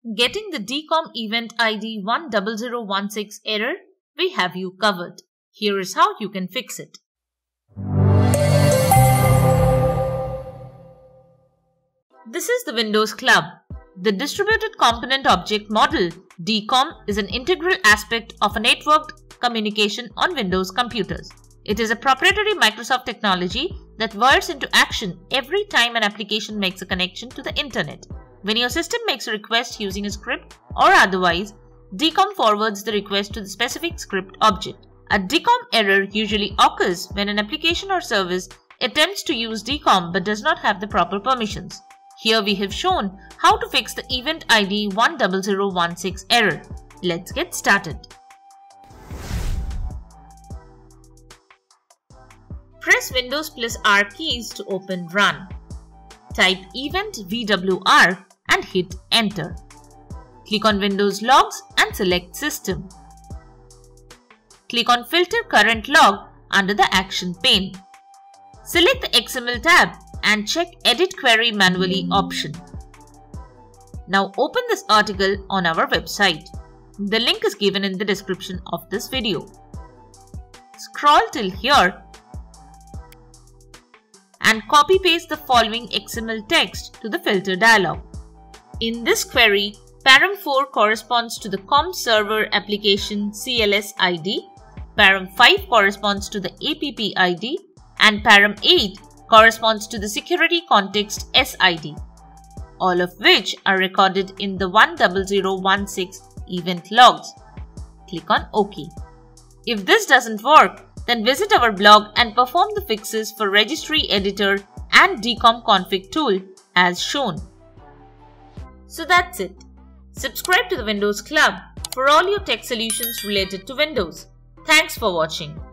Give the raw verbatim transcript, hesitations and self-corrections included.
Getting the D COM Event I D one zero zero one six error, we have you covered. Here is how you can fix it. This is the Windows Club. The Distributed Component Object Model, D COM, is an integral aspect of a networked communication on Windows computers. It is a proprietary Microsoft technology that whirs into action every time an application makes a connection to the internet. When your system makes a request using a script or otherwise, D COM forwards the request to the specific script object. A D COM error usually occurs when an application or service attempts to use D COM but does not have the proper permissions. Here we have shown how to fix the Event I D one zero zero one six error. Let's get started. Press Windows plus R keys to open Run. Type Event V W R and hit Enter. Click on Windows Logs and select System. Click on Filter Current Log under the Action pane. Select the X M L tab and check Edit Query Manually option. Now open this article on our website. The link is given in the description of this video. Scroll till here and copy-paste the following X M L text to the filter dialog. In this query, param four corresponds to the COM server application C L S I D, param five corresponds to the A P P I D, and param eight corresponds to the security context S I D, all of which are recorded in the one zero zero one six event logs. Click on OK. If this doesn't work, then visit our blog and perform the fixes for Registry Editor and D COM config tool as shown. So that's it. Subscribe to the Windows Club for all your tech solutions related to Windows. Thanks for watching.